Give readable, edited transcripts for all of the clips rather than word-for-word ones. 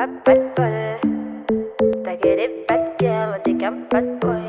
pas bad boy. T'as que des bad girls, t'es qu'un bad boy.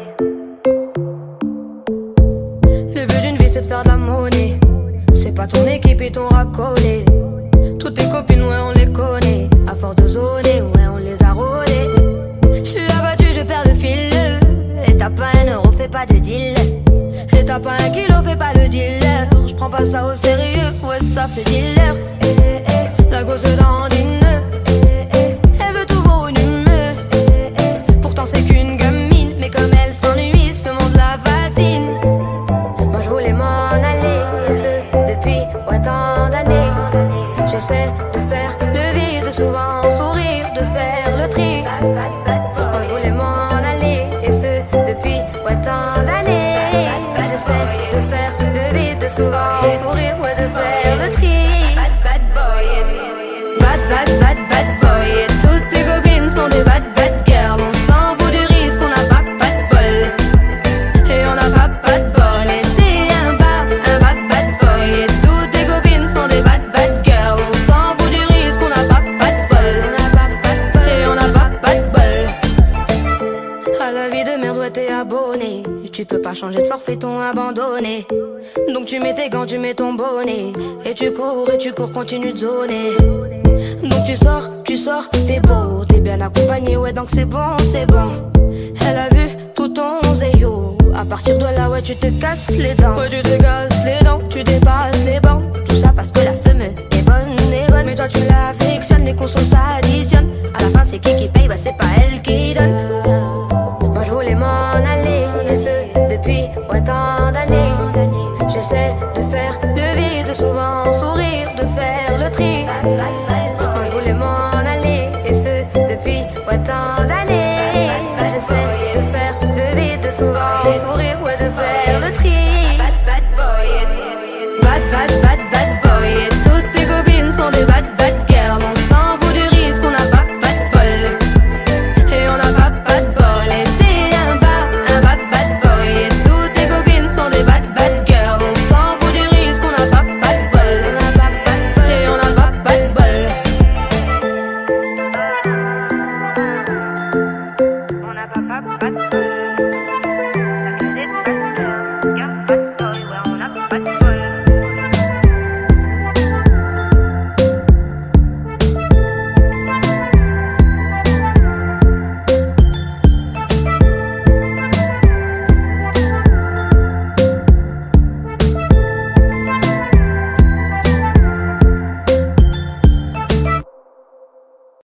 Le but d'une vie c'est de faire de la monnaie. C'est pas ton équipe et ton racolé. Toutes tes copines, ouais on les connaît. À force de zoner, ouais on les a rôlées. J'suis abattu, je perds le fil. Et t'as pas un euro, fais pas de deal. Et t'as pas un kilo, fais pas le dealer. J'prends pas ça au sérieux, ouais ça fait dealer. La gosse dandine. Elle veut tout volume. Pourtant c'est qu'une gamine. Mais comme elle s'ennuie, ce monde la fascine. Moi je voulais m'en aller, et ce depuis tant d'années. J'essaie de faire le vide, souvent sourire, de faire le tri. Moi je voulais m'en aller, et ce depuis tant d'années. J'essaie de faire le vide, souvent sourire, ouais de faire le tri. Bad boy. Bad boy. Et toutes tes copines sont des bad girls. On s'en fout du risque, on n'a pas de bol. Et on n'a pas de bol. Et t'es un bad boy. Et toutes tes copines sont des bad girls. On s'en fout du risque, on n'a pas de bol. Et on n'a pas de bol. À la vie de merde, ouais t'es abonné. Tu peux pas changer de forfait, ton abandonné. Donc tu mets tes gants, tu mets ton bonnet. Et tu cours, continue de zoner. Donc tu sors, t'es beau, t'es bien accompagné, ouais donc c'est bon. Elle a vu tout ton zéyo. À partir de là, ouais tu te casses les dents. Ouais tu te casses les dents, tu dépasses les bancs. Tout ça parce que la femme